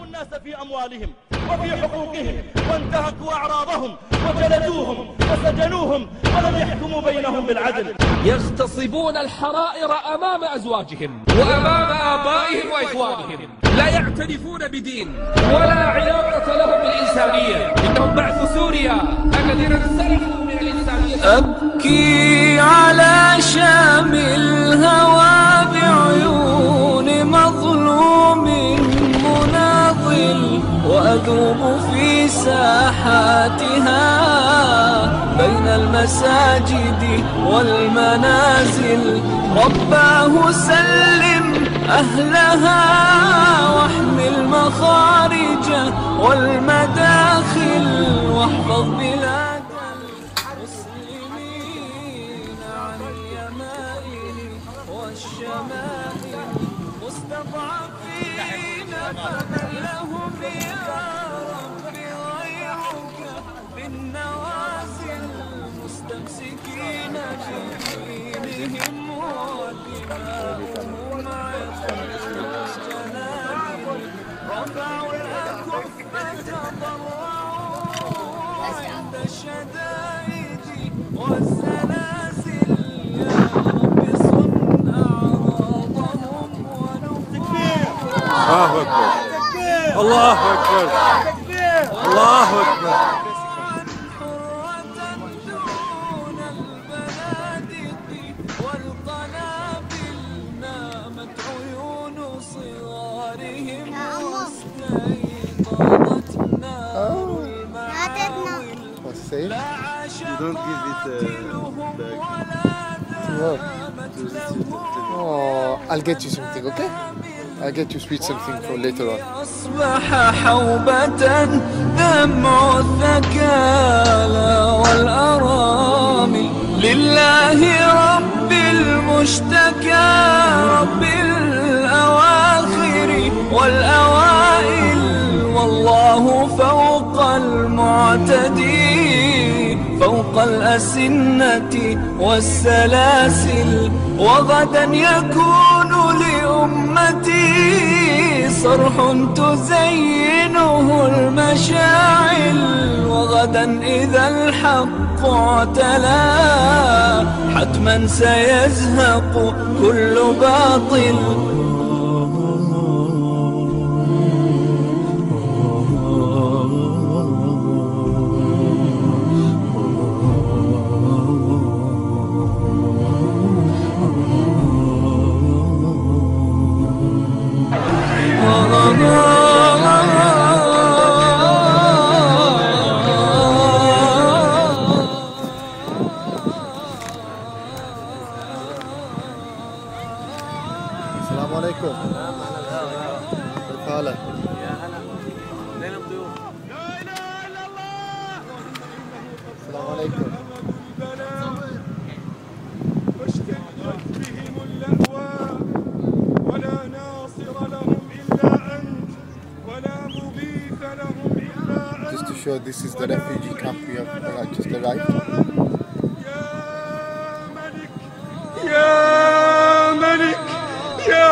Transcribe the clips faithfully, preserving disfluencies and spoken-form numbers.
ظلموا الناس في أموالهم وفي حقوقهم وانتهكوا أعراضهم وجلدوهم وسجنوهم ولم يحكموا بينهم بالعدل. يغتصبون الحرائر أمام أزواجهم وأمام آبائهم وإخوانهم، لا يعترفون بدين ولا علاقة لهم بالإنسانية. إنهم بعث سوريا الذين انسلخوا من الإنسانية. أبكي على شام الهوى بعيون مظلوم مناضل، وأذوب في ساحاتها بين المساجد والمنازل. رباه سلم أهلها واحمي المخارج والمداخل، واحفظ بلاد المسلمين عن اليمائل والشمائل. مستضعفين فمن لهم يا رب ضيعك بالنوازل، مستمسكين بدينهم ودماؤهم عطر الجنائل. رفعوا الأكف تضرعوا عند الشدائد والزلازل. يا رب صن أعراضهم ونفوسهم. الله أكبر الله أكبر الله أكبر. والقنابل نامت عيون صغارهم واستيقظت نار المعاول. لا عاشت قاتلهم ولا دامت لهم. Oh, I'll get you something, okay? I'll get you sweet something for later on. أصبح حوبة دمع الثكالى والأرامل. لله رب المشتكى رب الأواخر والأوائل، والله فوق المعتدي فوق الأسنة والسلاسل. وغدا يكون لأمتي صرح تزينه المشاعل. وغدا إذا الحق اعتلى حتما سيزهق كل باطل. السلام عليكم. كيف حالك؟ يا هلا لين الضيوف. لا إله إلا الله. السلام عليكم. واشتدت بهم اللأواء ولا ناصر لهم إلا أنت ولا مغيث لهم إلا أنت. Just to show this is the refugee camp we have uh, just arrived. يا ملك يا ملك يا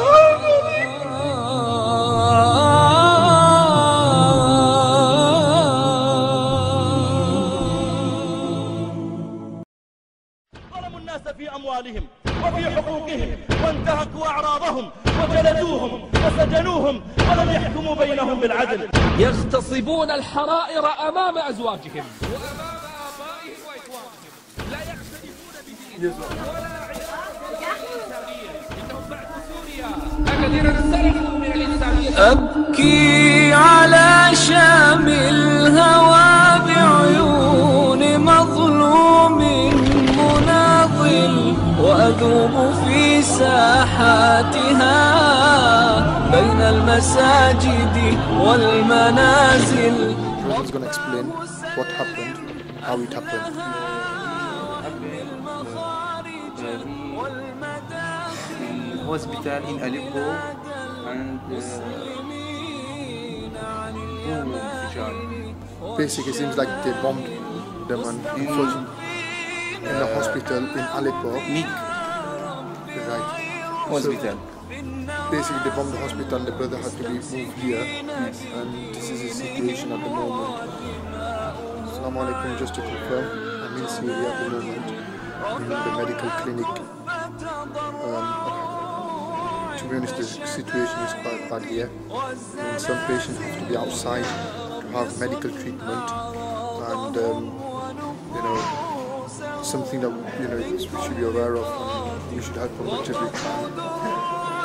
ظلموا الناس في أموالهم وفي حقوقهم وانتهكوا أعراضهم وجلدوهم وسجنوهم ولم يحكموا بينهم بالعدل. يغتصبون الحرائر أمام أزواجهم وأمام آبائهم وإخوانهم، لا يعترفون بدين ولا علاقة بالإنسانية. إنهم بعث سوريا الذين انسلخوا من الإنسانية. أبكي على شام الهوى بعيون مظلوم مناضل، وأذوب في ساحاتها بين المساجد والمنازل. He's going to explain what happened, how it happened. Hospital in Aleppo and uh, Basically, it seems like they bombed them and it was in the hospital in Aleppo. Nick Right. Hospital. So, basically they bombed the hospital and the brother had to be moved here, and this is his situation at the moment. Assalamu alaikum, just to confirm, I'm in Syria at the moment, in the medical clinic. Um, to be honest, the situation is quite bad here, and some patients have to be outside to have medical treatment, and um, you know, something that you know we should be aware of, and we should help as much as we can.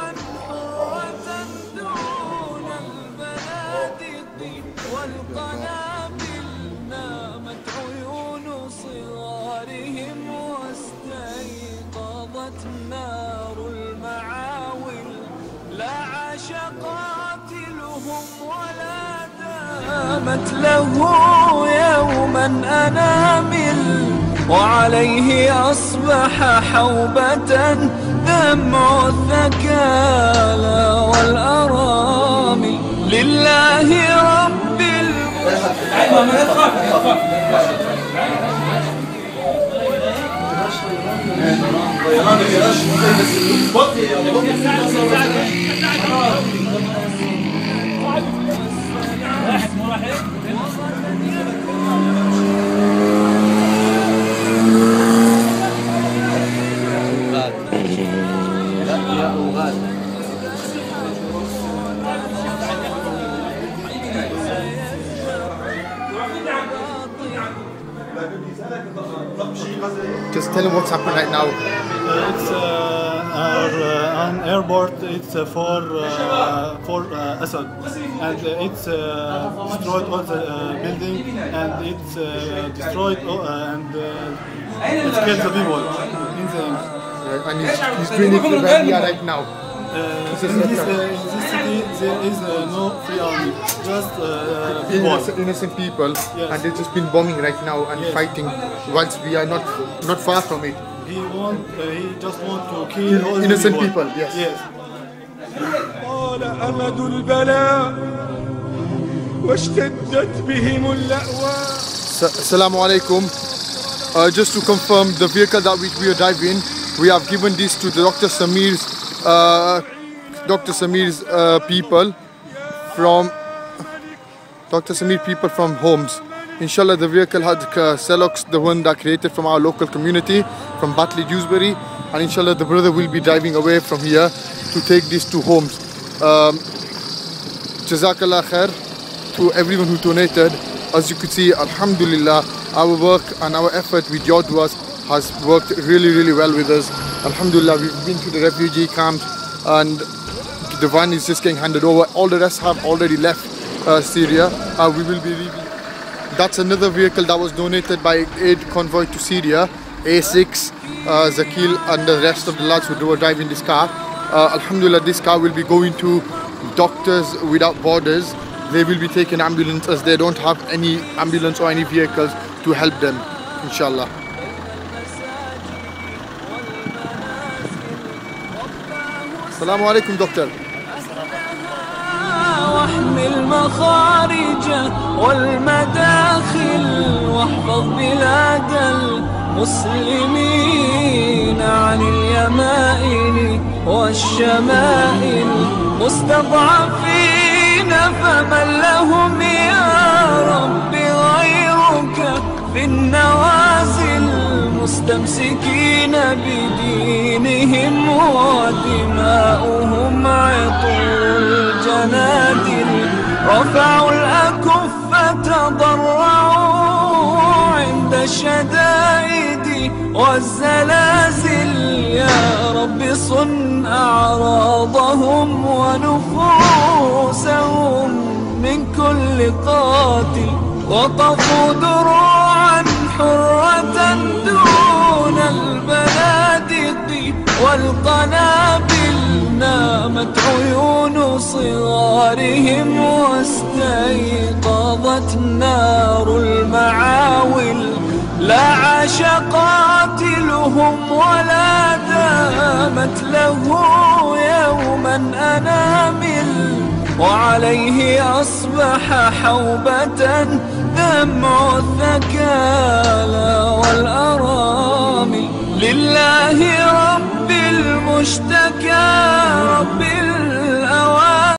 قامت له يوما أنامل وعليه أصبح حوبة دمع الثكالى والأرامل لله رب Just tell him what's happening right now. Uh, it's uh, our, uh, an airport. It's uh, for uh, for uh, Assad, and uh, it's uh, destroyed all the uh, building, and it's uh, destroyed all, uh, and uh, it killed the people in the Right, and he's, he's doing it where we are right now. uh, in, this, uh, in this city there is uh, no free army, just uh, people. Innocent, innocent people, Yes. and they've just been bombing right now and Yes. fighting, whilst we are not not far from it. He want uh, he just want to kill all the Innocent people. people, yes. Yes. طال أمد البلاء واشتدت بهم الأهواء. Assalamu alaikum. Uh, just to confirm, the vehicle that we, we are driving, we have given this to the Doctor Samir's uh, Doctor Samir's uh, people from Doctor Samir people from Homes. Inshallah, the vehicle had uh, Celox, the one that created from our local community, from Batley, Dewsbury, and inshallah the brother will be driving away from here to take this to Homes. Um, Jazakallah khair to everyone who donated. As you could see, alhamdulillah, our work and our effort with your duas has worked really, really well with us. Alhamdulillah, we've been to the refugee camps and the van is just getting handed over. All the rest have already left uh, Syria. Uh, we will be leaving. That's another vehicle that was donated by Aid Convoy to Syria, A six, uh, Zakil and the rest of the lads who were driving this car. Uh, Alhamdulillah, this car will be going to Doctors Without Borders. They will be taking ambulance as they don't have any ambulance or any vehicles to help them, inshallah. Assalamu alaikum, doctor. واحمل مخارج والمداخل واحفظ بلاد المسلمين عن اليمائن والشمائل مستضعفين فمن لهم يا رب غيرك في النوازل مستمسكين بدينهم ودماؤهم عطول الجنادل رفعوا الأكف تضرعوا عند الشدائد والزلازل يا رب صن أعراضهم ونفوسهم من كل قاتل وقفوا دروعا حرة دون البنادق والقنابل نامت عيون صغارهم واستيقظت نار المعاول لا عاش قاتلهم ولا دامت له يوما أنامل وعليه أصبح حوبة دمع الثكالى والأرامل لله رب المشتكى رب